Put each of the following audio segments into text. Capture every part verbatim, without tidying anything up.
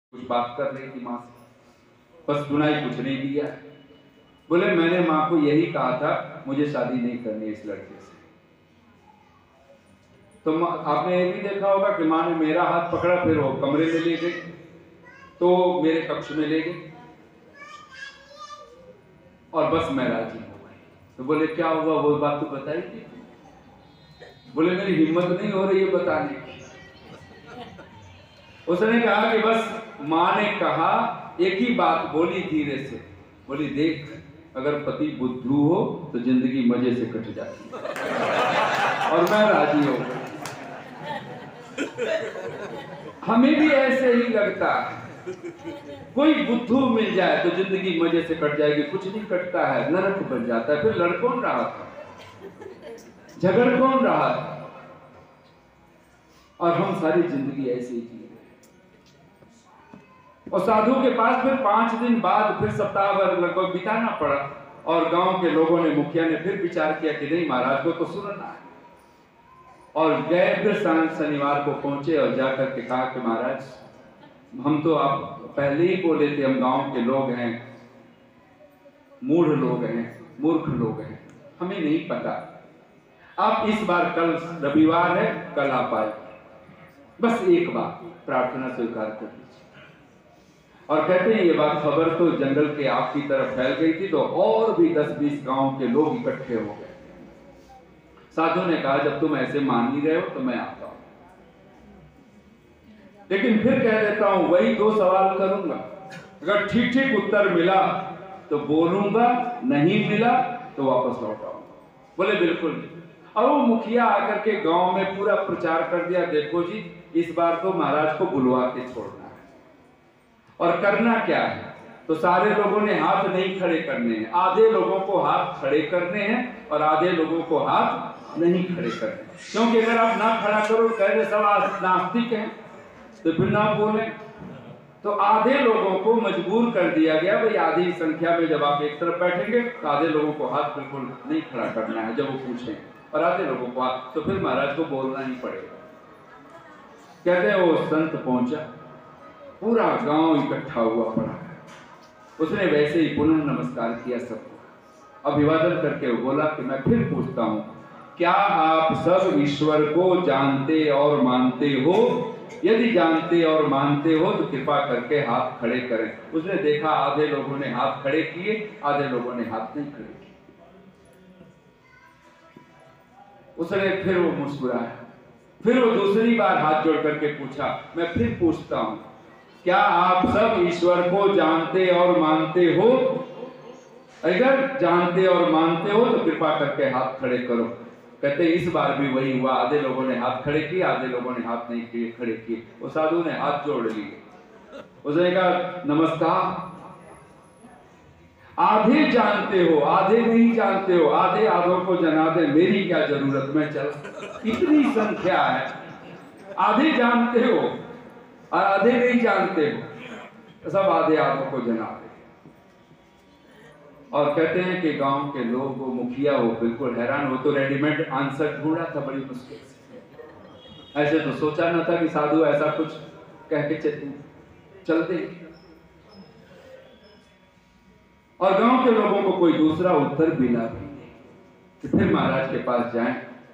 कुछ बात कर रही थी माँ से, बस सुनाई कुछ नहीं दिया। बोले मैंने माँ को यही कहा था मुझे शादी नहीं करनी इस लड़के से। तो आपने ये भी देखा होगा कि माँ ने मेरा हाथ पकड़ा, फिर वो कमरे में ले गई, तो मेरे कक्ष में ले गई और बस मैं राजी हो गई। तो बोले क्या हुआ, वो बात तो बताई थी। बोले मेरी हिम्मत नहीं हो रही है बताने की। उसने कहा कि बस माँ ने कहा, एक ही बात बोली धीरे से, बोली देख अगर पति बुद्धू हो तो जिंदगी मजे से कट जाती है। और मैं राजी हो गई। हमें भी ऐसे ही लगता है, कोई बुद्धू मिल जाए तो जिंदगी मजे से कट जाएगी। कुछ नहीं कटता है, नरक बन जाता है। फिर लड़ कौन रहा था, झगड़ कौन रहा था। और हम सारी जिंदगी ऐसे ही जी। और साधु के पास फिर पांच दिन बाद फिर सप्ताह भर लगभग बिताना पड़ा। और गांव के लोगों ने, मुखिया ने फिर विचार किया कि नहीं महाराज को तो सुनना है। और गए फिर शनिवार को पहुंचे और जाकर के कहा कि महाराज हम तो आप पहले ही बोले थे, हम गांव के लोग हैं, मूढ़ लोग हैं, मूर्ख लोग हैं, हमें नहीं पता। आप इस बार, कल रविवार है, कल आप आए, बस एक बार प्रार्थना स्वीकार कर लीजिए। और कहते हैं ये बात खबर तो जंगल के आग की तरफ फैल गई थी, तो और भी दस बीस गांव के लोग इकट्ठे हो गए। साधु ने कहा जब तुम ऐसे मान ही रहे हो तो मैं आता हूं, लेकिन फिर कह देता हूं वही दो सवाल करूंगा, अगर ठीक ठीक उत्तर मिला तो बोलूंगा, नहीं मिला तो वापस लौट आऊंगा। बोले बिल्कुल नहीं। और वो मुखिया आकर के गांव में पूरा प्रचार कर दिया, देखो जी इस बार तो महाराज को बुलवा के छोड़ना है। और करना क्या है, तो सारे लोगों ने हाथ नहीं खड़े करने हैं, आधे लोगों को हाथ खड़े करने हैं और आधे लोगों को हाथ नहीं खड़े करने। क्योंकि अगर आप ना खड़ा करो, कह दे सब नास्तिक हैं, तो फिर ना बोले। तो आधे लोगों को मजबूर कर दिया गया, भाई आधी संख्या में जब आप एक तरफ बैठेंगे तो आधे लोगों को हाथ बिल्कुल नहीं खड़ा करना है जब वो पूछें, और आधे लोगों को हाथ। तो फिर महाराज को बोलना ही पड़ेगा। कहते हैं वो संत पहुंचा, पूरा गांव इकट्ठा हुआ पड़ा है। उसने वैसे ही पुनः नमस्कार किया सबको, अभिवादन करके बोला कि मैं फिर पूछता हूं, क्या आप सब ईश्वर को जानते और मानते हो? यदि जानते और मानते हो तो कृपा करके हाथ खड़े करें। उसने देखा आधे लोगों ने हाथ खड़े किए, आधे लोगों ने हाथ नहीं खड़े किए। उसने फिर वो मुस्कुराया, फिर वो दूसरी बार हाथ जोड़ करके पूछा, मैं फिर पूछता हूं, क्या आप सब ईश्वर को जानते और मानते हो? अगर जानते और मानते हो तो कृपा करके हाथ खड़े करो। कहते इस बार भी वही हुआ, आधे लोगों ने हाथ खड़े किए, आधे लोगों ने हाथ नहीं किए, खड़े किए। वो साधु ने हाथ जोड़ लिए, उसने कहा नमस्कार। आधे जानते हो, आधे नहीं जानते हो, आधे आधों को जना दे, मेरी क्या जरूरत, मैं चल। इतनी संख्या है, आधे जानते हो और आधे नहीं जानते हो, सब आधे आधों को जना दे। और कहते हैं कि गांव के लोग, वो मुखिया वो बिल्कुल हैरान, हो तो रेडीमेड आंसर ढूंढा था बड़ी मुश्किल से। ऐसे तो सोचा न था कि साधु ऐसा कुछ कह के चल दे। और गांव के लोगों को कोई दूसरा उत्तर मिला भी नहीं कि फिर महाराज के पास जाएं।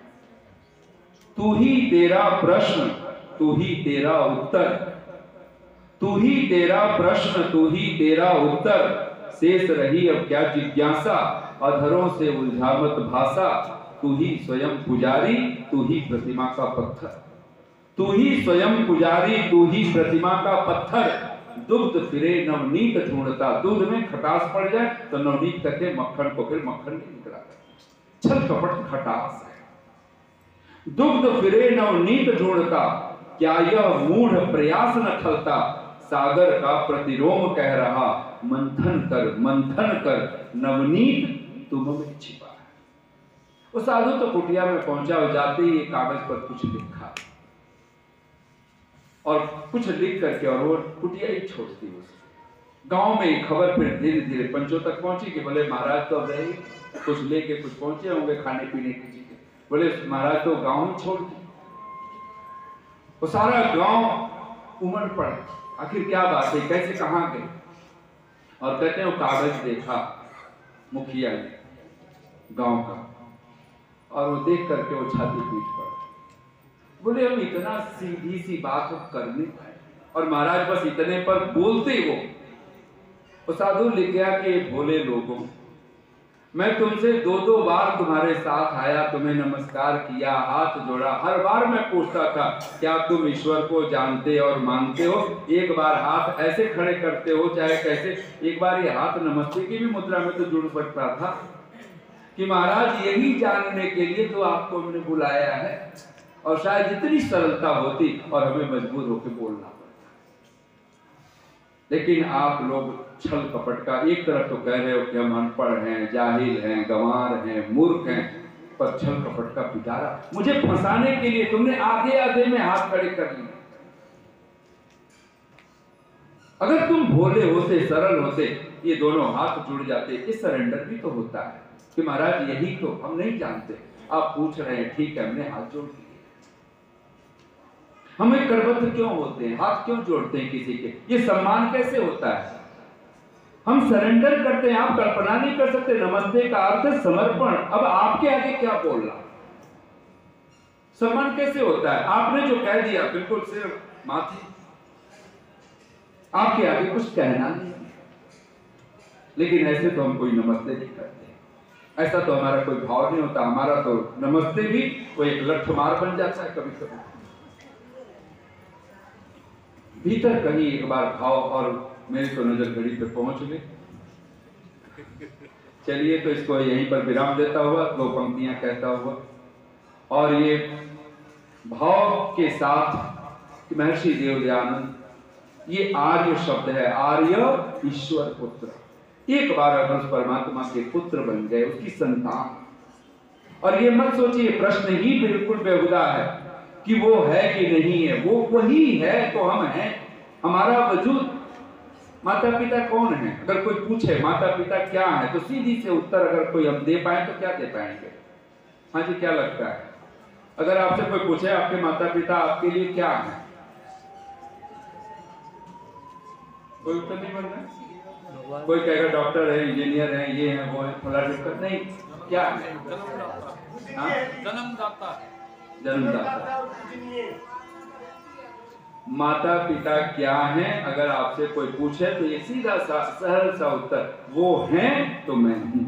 तू ही तेरा प्रश्न, तू ही तेरा उत्तर, तू ही तेरा प्रश्न, तू ही तेरा उत्तर, शेष रही अब क्या जिज्ञासा, अधरों से उलझा मत भाषा, तू ही स्वयं पुजारी, तू ही प्रतिमा का पत्थर, तू ही स्वयं पुजारी, तू ही प्रतिमा का पत्थर, दुग्ध फिरे नवनीत ढूंढता। दूध में खटास पड़ जाए तो नवनीत करके मक्खन को फिर मक्खन नहीं निकला, छल कपट खटास है। दुग्ध फिरे नवनीत ढूंढता, क्या यह मूढ़ प्रयास न खलता, सागर का प्रतिरोम कह रहा, मंथन कर मंथन कर नवनीत तुम में छिपा है। वो साधु तो कुटिया में पहुंचा, हो जाते ही एक कागज पर कुछ लिखा और कुछ लिख करके और वो कुटिया ही छोड़ती। उसको गांव में खबर फिर धीरे धीरे पंचों तक पहुंची कि बोले महाराज तो अब रहे, कुछ लेके कुछ पहुंचे होंगे खाने पीने की चीजें। बोले महाराज तो गांव ही छोड़ दी। वो सारा गांव उमड़ पड़ा, आखिर क्या बात है, कैसे कहाँ गए? और कहते हैं वो कागज देखा मुखिया ने गांव का, और वो देख करके वो छाती पीट पड़ा। बोले हम इतना सीधी सी बात हम कर नहीं पाए, और महाराज बस इतने पर बोलते हो। वो साधु लिख गया कि भोले लोगों, मैं तुमसे दो दो बार तुम्हारे साथ आया, तुम्हें नमस्कार किया, हाथ जोड़ा, हर बार मैं पूछता था क्या तुम ईश्वर को जानते और मानते हो? एक बार हाथ ऐसे खड़े करते हो चाहे कैसे, एक बार ये हाथ नमस्ते की भी मुद्रा में तो जुड़ सकता था कि महाराज यही जानने के लिए तो आपको हमने बुलाया है, और शायद जितनी सरलता होती और हमें मजबूर होकर बोलना पड़ता। लेकिन आप लोग छल कपट का, एक तरफ तो कह रहे हो कि हम अनपढ़ हैं, जाहिल हैं, गंवार हैं, मूर्ख हैं, पर छल कपट का पिटारा मुझे फंसाने के लिए तुमने आधे आधे में हाथ खड़े कर लिए। अगर तुम भोले होते, सरल होते, ये दोनों हाथ जुड़ जाते। इस सरेंडर भी तो होता है कि महाराज यही तो हम नहीं जानते, आप पूछ रहे हैं, ठीक है, हमने हाथ जोड़ दिए। हमें करबद्ध क्यों होते हैं, हाथ क्यों जोड़ते हैं किसी के? ये सम्मान कैसे होता है? हम सरेंडर करते हैं, आप कल्पना नहीं कर सकते। नमस्ते का अर्थ है समर्पण। अब आपके आगे क्या बोलना, सम्मान कैसे होता है? आपने जो कह दिया बिल्कुल सिर्फ माथे, आपके आगे कुछ कहना नहीं। लेकिन ऐसे तो हम कोई नमस्ते नहीं करते, ऐसा तो हमारा कोई भाव नहीं होता। हमारा तो नमस्ते भी कोई एक लठमार बन जाता है कभी कभी। भीतर कहीं एक बार भाव, और मेरी तो नजर घड़ी पे पहुंच गई। चलिए तो इसको यहीं पर विराम देता हुआ दो पंक्तियां कहता हुआ, और ये भाव के साथ महर्षि देवदयानंद, ये आर्य शब्द है, आर्य ईश्वर पुत्र। एक बार अगर उस परमात्मा के पुत्र बन गए, उसकी संतान, और ये मत सोचिए प्रश्न ही बिल्कुल बेहुदा है कि वो है कि नहीं है, वो वही है तो हम हैं। हमारा वजूद, माता पिता कौन है? अगर कोई पूछे माता पिता क्या है, तो सीधी से उत्तर अगर कोई हम दे पाए तो क्या दे पाएंगे? हाँ जी, क्या लगता है? अगर आपसे कोई पूछे आपके माता पिता आपके लिए क्या है, कोई उत्तर नहीं बोल रहा। कोई कहेगा डॉक्टर है, इंजीनियर है, ये है, वो है, फला ढिमका। नहीं, क्या है? जन्मदाता। जन्मदाता। माता पिता क्या हैं? अगर आपसे कोई पूछे तो ये सीधा सा सरल सा उत्तर, वो हैं तो मैं हूं,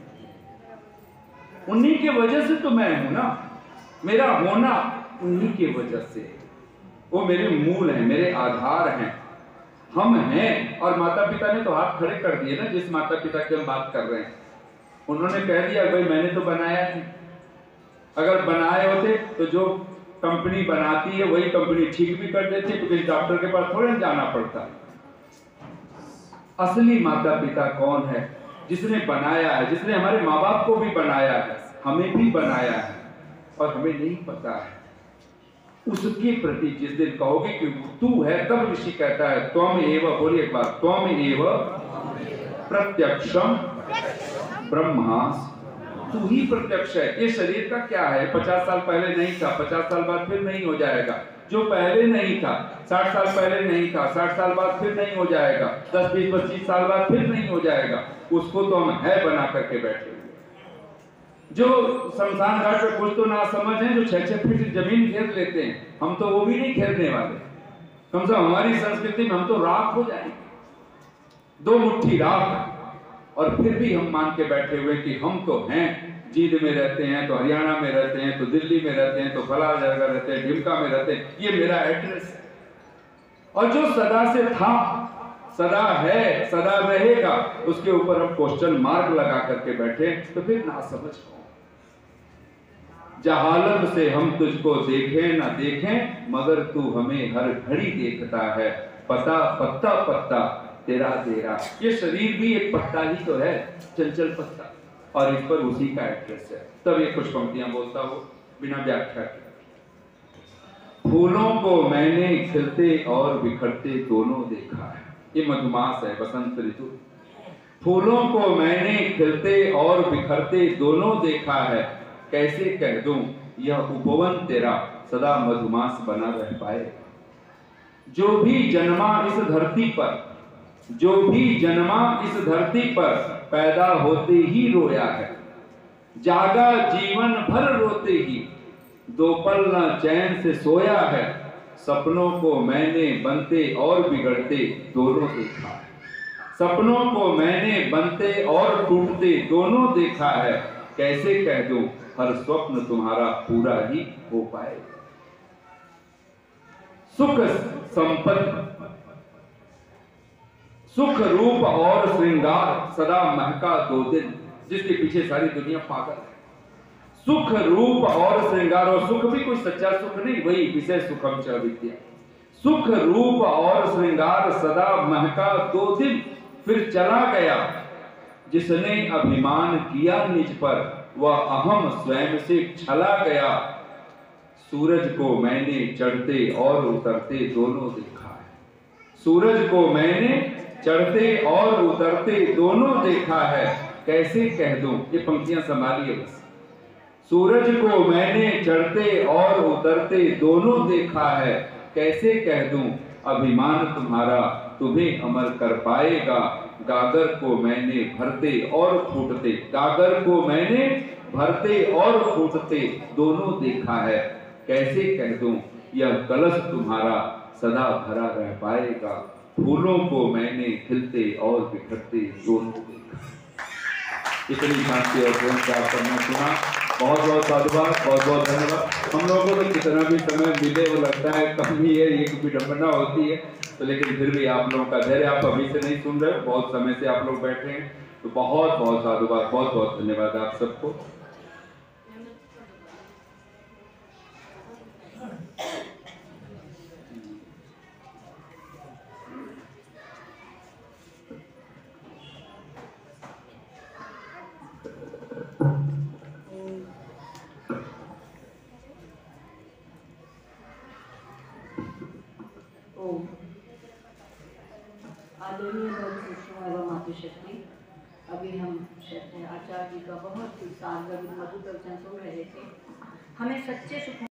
उन्हीं की वजह से तो मैं हूं ना। मेरा होना उन्हीं की वजह से, वो मेरे मूल हैं, मेरे आधार हैं, हम हैं। और माता पिता ने तो हाथ खड़े कर दिए ना, जिस माता पिता की हम बात कर रहे हैं। उन्होंने कह दिया भाई मैंने तो बनाया नहीं। अगर बनाए होते तो जो कंपनी बनाती है वही कंपनी ठीक भी कर देती, क्योंकि डॉक्टर के पास थोड़ा जाना पड़ता। असली माता पिता कौन है? जिसने बनाया है, जिसने हमारे माँ बाप को भी बनाया है, हमें भी बनाया है, और हमें नहीं पता है। उसके प्रति जिस दिन कहोगे कि तू है, तब ऋषि कहता है त्वम एव, बोलिए एक बार, त्वम एव प्रत्यक्षम ब्रह्मास, तू ही प्रत्यक्ष है। ये शरीर का क्या है? पचास साल पहले नहीं था, पचास साल बाद फिर नहीं हो जाएगा। जो पहले नहीं था, साठ साल पहले नहीं था, साठ साल बाद फिर नहीं हो जाएगा, दस बीस पच्चीस साल बाद फिर नहीं हो जाएगा। उसको तो हम है बना करके बैठे हुए। जो शमशान घाट पे कुछ तो ना समझ है, जो छह छह फीट जमीन घेर लेते हैं, हम तो वो भी नहीं घेरने वाले। कम से कम हमारी संस्कृति में हम तो राख हो जाएंगे, दो मुट्ठी राख। और फिर भी हम मान के बैठे हुए कि हम तो हैं, जींद में रहते हैं तो हरियाणा में रहते हैं, तो दिल्ली में रहते हैं, तो फला जगह रहते हैं, ढिमका में रहते हैं, ये मेरा एड्रेस है। और जो सदा से था, सदा है, सदा रहेगा, उसके ऊपर हम क्वेश्चन मार्क लगा करके बैठे, तो फिर ना समझ कौन? जहालत से हम तुझको देखें ना देखें, मगर तू हमें हर घड़ी देखता है। पता पत्ता पत्ता तेरा तेरा, ये शरीर भी एक पत्ता ही तो है, चंचल पत्ता, और इस पर उसी का एड्रेस है। तब ये कुछ पंक्तियां बोलता हो बिना व्याख्या के। फूलों को मैंने खिलते और बिखरते दोनों देखा है। ये मधुमास है, बसंत ऋतु। फूलों को मैंने खिलते और बिखरते दोनों देखा है, कैसे कह दूं यह उपवन तेरा सदा मधुमास बना रह पाए। जो भी जन्मा इस धरती पर, जो भी जन्मा इस धरती पर, पैदा होते ही रोया है। जागा जीवन भर रोते ही, दो पल न चैन से सोया है। सपनों को मैंने बनते और बिगड़ते दोनों देखा है। सपनों को मैंने बनते और टूटते दोनों देखा है। कैसे कह दूं हर स्वप्न तुम्हारा पूरा ही हो पाएगा। सुख संपत्ति, सुख रूप और श्रृंगार सदा महका दो दिन, जिसके पीछे सारी दुनिया पागल है। सुख रूप और श्रृंगार, और सुख भी कोई सच्चा सुख नहीं, वही विषय सुखम च विद्या। सुख रूप और श्रृंगार सदा महका दो दिन, फिर चला गया जिसने अभिमान किया निज पर, वह अहम स्वयं से छला गया। सूरज को मैंने चढ़ते और उतरते दोनों देखा है। सूरज को मैंने चढ़ते और उतरते दोनों देखा है। कैसे कह दूं, ये पंक्तियां संभालिए बस। सूरज को मैंने चढ़ते और उतरते दोनों देखा है। कैसे कह दूं अभिमान तुम्हारा तुम्हें अमर कर पाएगा। गागर को मैंने भरते और फूटते, गागर को मैंने भरते और फूटते दोनों देखा है। कैसे कह दूं यह कलश तुम्हारा सदा भरा रह पाएगा। फूलों को मैंने खिलते और बिखरते दोनों देखा। इतनी शांति और प्रेम से आप सबने सुना। बहुत बहुत साधुवाद, बहुत बहुत धन्यवाद। हम लोगों को तो कितना भी समय मिले वो लगता है कम ही है, एक विडंबना होती है, तो लेकिन फिर भी आप लोगों का धैर्य, आप अभी से नहीं सुन रहे हो, बहुत समय से आप लोग बैठे हैं, तो बहुत बहुत साधुवाद, बहुत बहुत धन्यवाद आप सबको। आदरणीय सर्वश्रेष्ठ एवं मातृशक्ति, अभी हम आचार्य जी का बहुत ही सार मधुर प्रवचन सुन रहे थे। हमें सच्चे सुख